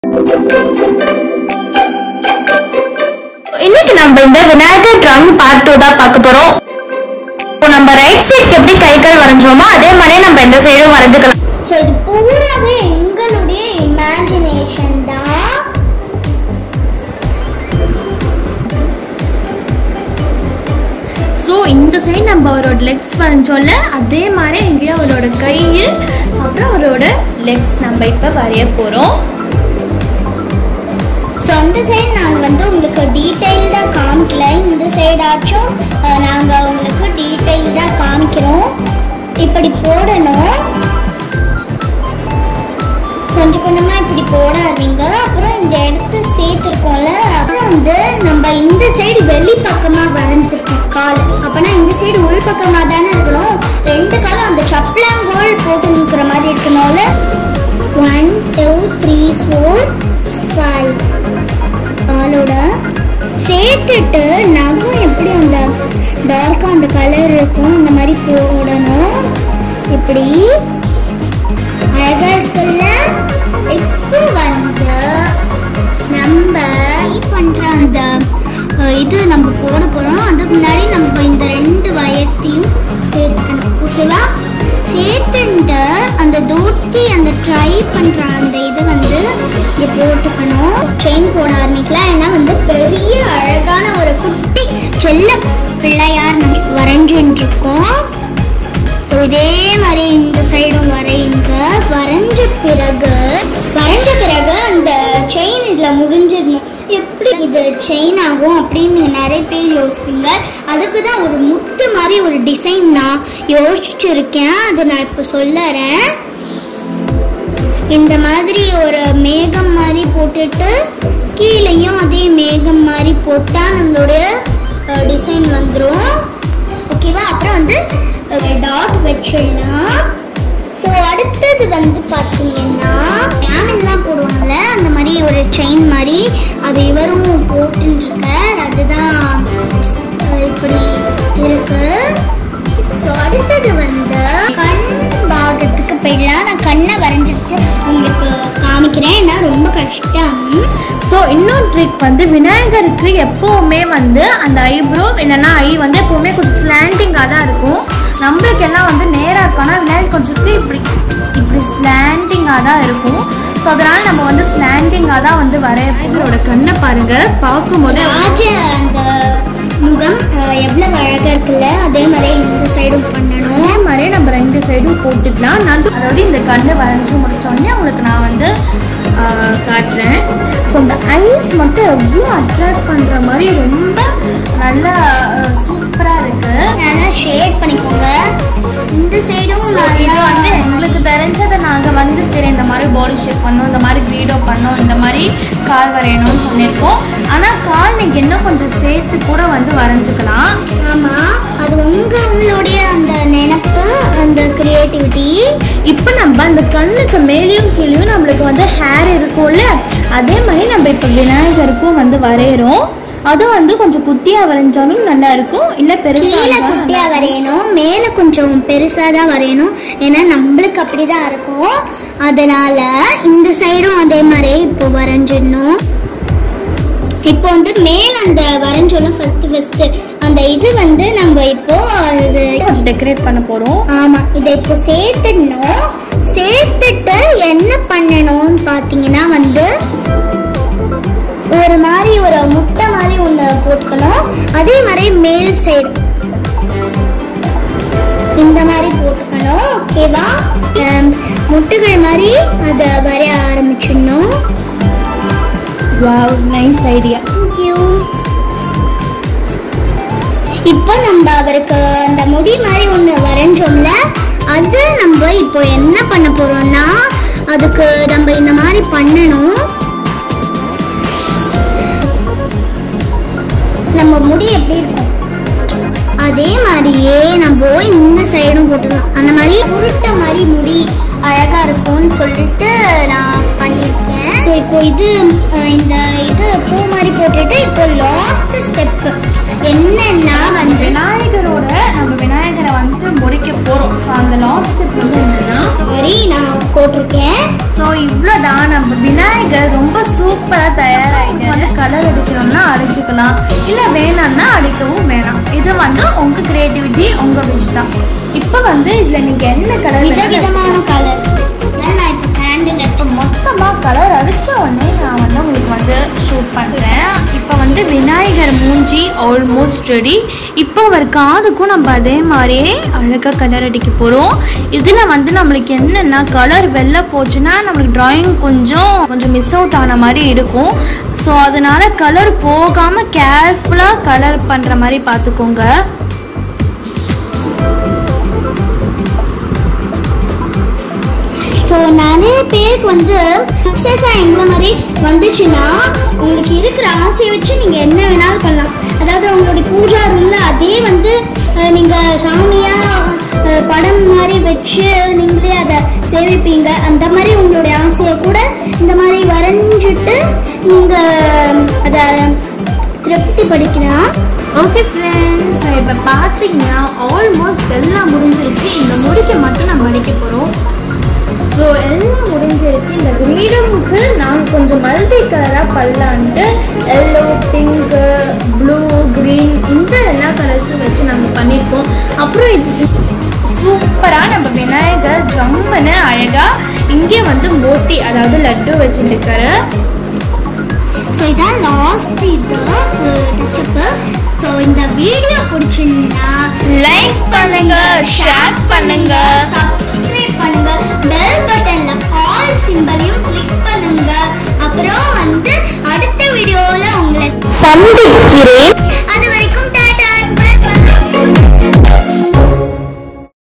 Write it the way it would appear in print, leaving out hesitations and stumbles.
இன்னைக்கு நம்ம இந்த விநாயகர் டிராயிங் பார்ட் 2 தான் பார்க்க போறோம். நம்ம ரைட் சைடுக்கு எப்படி கைகள் வரைஞ்சோமோ அதே மாதிரி நம்ம இந்த சைடும் வரைஞ்சுக்கலாம். சோ இது பூராவே எங்களுடைய இமேஜினேஷன் தான். ஸோ இந்த சைடு நம்ம அவரோட லெக்ஸ் வரைஞ்சோம்ல அதே மாதிரி இங்கேயும் அவரோட கை அப்புறம் அவரோட லெக்ஸ் நம்ம இப்போ வரைய போகிறோம். ஸோ அந்த சைடு நாங்கள் உங்களுக்கு டீட்டெயில்டாக காமிக்கல, இந்த சைடாச்சும் நாங்கள் உங்களுக்கு டீட்டெயில்டாக காமிக்கிறோம். இப்படி போடணும், கொஞ்சம் கொஞ்சமாக இப்படி போடாதீங்க. அப்புறம் இந்த இடத்த சேர்த்துருக்கோம்ல, அப்புறம் நம்ம இந்த சைடு வெளி பக்கமாக வரைஞ்சிருக்கோம் கால். அப்போனா இந்த சைடு உள் பக்கமாக தானே இருக்கணும். ரெண்டு காலம் அந்த சப்ளாங்கோல் போட்டு நிற்கிற மாதிரி இருக்கணும்ல. 1 2 3 4 5 காலோட சேர்த்துட்டு நகம் எப்படி அந்த டார்க்காக அந்த கலர் இருக்கும் அந்த மாதிரி போடணும். இப்படி அழகா இருக்குல்ல. இப்போ நம்ம பண்ற அந்த இது நம்ம போட போறோம். அதுக்கு முன்னாடி நம்ம இந்த ரெண்டு வயத்தையும் சேர்த்துக்கணும். ஓகேவா? சேர்த்துட்டு அந்த தோட்டி அந்த ட்ரை பண்ற அந்த இது இங்கே போட்டுக்கணும். செயின் போட ஆரம்பிக்கலாம். ஏன்னா பெரிய அழகான ஒரு குட்டி செல்ல பிள்ளையார் வரைஞ்சுட்டு இருக்கோம். ஸோ இதே மாதிரி இந்த சைடும் வரையுங்க. வரைஞ்ச பிறகு அந்த செயின் இதில் முடிஞ்சிடணும். எப்படி இது செயின் ஆகும் அப்படின்னு நிறைய பேர் யோசிப்பீங்க. அதுக்கு தான் ஒரு முத்து மாதிரி ஒரு டிசைன் நான் யோசிச்சிருக்கேன். அதை நான் இப்போ சொல்லுறேன். இந்த மாதிரி ஒரு மேகம் மாதிரி போட்டுட்டு கீழேயும் அதே மேகம் மாதிரி போட்டால் நம்மளுடைய டிசைன் வந்துடும். ஓகேவா? அப்புறம் டாட் வச்சிடலாம். ஸோ அடுத்தது பார்த்தீங்கன்னா ஃபேமிலிலாம் போடுவாங்கல்ல, அந்த மாதிரி ஒரு செயின் மாதிரி அது இவரும் போட்டுருக்கார். அதுதான் இப்படி இருக்கு. ஸோ அடுத்தது கண் பாகத்துக்கு போயிடலாம். நான் கண்ணை வரைஞ்சிச்சு உங்களுக்கு காமிக்கிறேன். ஏன்னா ரொம்ப கஷ்டம். ஸோ இன்னொரு ட்ரிக் விநாயகருக்கு எப்போவுமே அந்த ஐப்ரோ இல்லைன்னா ஐ எப்போவுமே கொஞ்சம் ஸ்லாண்டிங்காக தான் இருக்கும். நம்மளுக்கு எல்லாம் நேராக இருக்கோன்னா விநாயகர் கொஞ்சம் இப்படி ஸ்லாண்டிங்காக தான் இருக்கும். ஸோ அதனால் நம்ம ஸ்லாண்டிங்காக தான் வரையறோட கண்ணை பாருங்கள். பார்க்கும்போது அந்த முகம் எவ்வளோ அழகாக இருக்குல்ல, அதே மாதிரி இந்த சைடும் பண்ணணும். அதே மாதிரி நம்ம ரெண்டு சைடும் போட்டுக்கலாம். அதாவது இந்த கண்ணை வரைஞ்சி முடிச்சோடனே உங்களுக்கு நான் காட்டுறேன். ஸோ இந்த ஐஸ் மட்டும் எவ்வளோ அட்ராக்ட் பண்ணுற மாதிரி ரொம்ப நல்லா சூப்பராக இருக்குது. நல்லா ஷேட் பண்ணிக்கோங்க. இந்த சைடும் இது எங்களுக்கு தெரிஞ்சதை நாங்கள் சரி இந்த மாதிரி பாடி ஷேப் பண்ணோம், இந்த மாதிரி க்ரீடோ பண்ணோம், இந்த மாதிரி கால் வரையணும்னு சொல்லியிருக்கோம். ஆனால் கால் நீங்கள் இன்னும் கொஞ்சம் சேர்த்து கூட வரைஞ்சிக்கலாம். ஆமாம், அது உங்களுடைய அந்த நினைப்பு, அந்த கிரியேட்டிவிட்டி. இப்போ நம்ம அந்த கண்ணுக்கு மேலேயும் கீழேயும் நம்மளுக்கு ஹேர் இருக்கும்ல, அதே மாதிரி நம்ம இப்போ விநாயகருக்கும் வரைகிறோம். அதுவும் கொஞ்சம் குட்டியாக வரைஞ்சாலும் நல்லா இருக்கும். இல்லை பெருசாக குட்டியாக வரையணும், மேலே கொஞ்சம் பெருசாக தான் வரையணும். ஏன்னா நம்மளுக்கு அப்படி தான் இருக்கும். அதனால் இந்த சைடும் அதே மாதிரி இப்போ வரைஞ்சிடணும். இப்போ மேலே அந்த வரைஞ்சோலும் ஃபஸ்ட்டு அந்த இது நம்ம இப்போ கொஞ்சம் டெக்கரேட் பண்ண போகிறோம். ஆமாம், இதை இப்போ சேர்த்துடணும். சேர்த்துட்டு என்ன பண்ணணும்னு பார்த்தீங்கன்னா ஒரு மாதிரி ஒரு முட்டை மாதிரி ஒன்று போட்டுக்கணும். அதே மாதிரி மேல் சைடு இந்த மாதிரி போட்டுக்கணும். ஓகேவா? முட்டைகள் மாதிரி அதை வரைய ஆரம்பிச்சிடணும். Wow, nice idea. தேங்க்யூ. இப்போ நம்ம அவருக்கு அந்த முடி மாதிரி ஒன்று வரைஞ்சோம்ல, அது நம்ம இப்போ என்ன பண்ண போறோம்னா அதுக்கு நம்ம இந்த மாதிரி பண்ணணும். நம்ம முடி எப்படி இருக்கும் அதே மாதிரியே நம்ம இந்த சைடும் போட்டுடலாம். அந்த மாதிரி உருட்ட மாதிரி முடி அழகா இருக்கும்னு சொல்லிட்டு நான் பண்ணியிருக்கேன். ஸோ இப்போ இந்த பூ மாதிரி போட்டுட்டு இப்போ லாஸ்ட் ஸ்டெப் என்னன்னா வந்து விநாயகரை வந்து முடிக்க போகிறோம். ஸோ அந்த லாஸ்ட் ஸ்டெப் வந்து என்னன்னா மாதிரி நான் போட்டிருக்கேன். ஸோ இவ்வளோதான், நம்ம விநாயகர் ரொம்ப சூப்பராக தயாராகிட்டு கலர் அடிக்கிறோம்னா அடிச்சுக்கலாம், இல்லை வேணாம்னா அடிக்கவும் வேணாம். இது வந்து உங்கள் க்ரியேட்டிவிட்டி, உங்கள் விஷ் தான். இப்போ வந்து இதில் நீங்கள் என்ன கலர் விதவிதமான கலர் நான் இப்போ சாண்டில் இப்போ மொத்தமாக கலர் அடித்த உடனே நான் வந்து உங்களுக்கு வந்து ஷூட் பண்ணுறேன். இப்போ வந்து விநாயகர் மூஞ்சி ஆல்மோஸ்ட் ரெடி. இப்போ அவர் காதுக்கும் நம்ம அதே மாதிரியே அழகாக கலர் அடிக்க போகிறோம். இதில் வந்து நம்மளுக்கு என்னென்னா கலர் வெளில போச்சுன்னா நம்மளுக்கு ட்ராயிங் கொஞ்சம் மிஸ் அவுட் ஆன மாதிரி இருக்கும். ஸோ அதனால் கலர் போகாமல் கேர்ஃபுல்லாக கலர் பண்ணுற மாதிரி பார்த்துக்கோங்க. ஸோ நிறைய பேருக்கு வந்து சக்ஸஸாக இந்த மாதிரி வந்துச்சுன்னா உங்களுக்கு இருக்கிற ஆசையை வச்சு நீங்கள் என்ன வேணாலும் பண்ணலாம். அதாவது உங்களுடைய பூஜா ரூமில் அதே வந்து நீங்கள் சாமியாக படம் மாதிரி வச்சு நீங்களே அதை சேவிப்பீங்க. அந்த மாதிரி உங்களுடைய ஆசையை கூட இந்த மாதிரி வரைஞ்சிட்டு நீங்கள் அதை திருப்தி படிக்கலாம். ஓகே ஃப்ரெண்ட்ஸ், இப்போ பார்த்தீங்கன்னா ஆல்மோஸ்ட் எல்லாம் முடிஞ்சிருச்சு. இந்த முடிக்க மட்டும் நம்ம அடிக்க போகிறோம். ஸோ எல்லாம் முடிஞ்சிருச்சு. இந்த கிரீடமுக்கு நாங்கள் கொஞ்சம் மல்டி கலராக பண்ணலான்ட்டு எல்லோ, பிங்க்கு, ப்ளூ, க்ரீன் இந்த எல்லா கலர்ஸும் வச்சு நாங்கள் பண்ணியிருக்கோம். அப்புறம் சூப்பராக நம்ம விநாயகர் ஜம்முன்னு அழகாக இங்கே வந்து மோட்டி அதாவது லட்டு வச்சுருக்காரு. ஸோ இதான் லாஸ்ட் டச்சப்பு. ஸோ இந்த வீடியோ பிடிச்சிருந்தா லைக் பண்ணுங்க, ஷேர் பண்ணுங்க,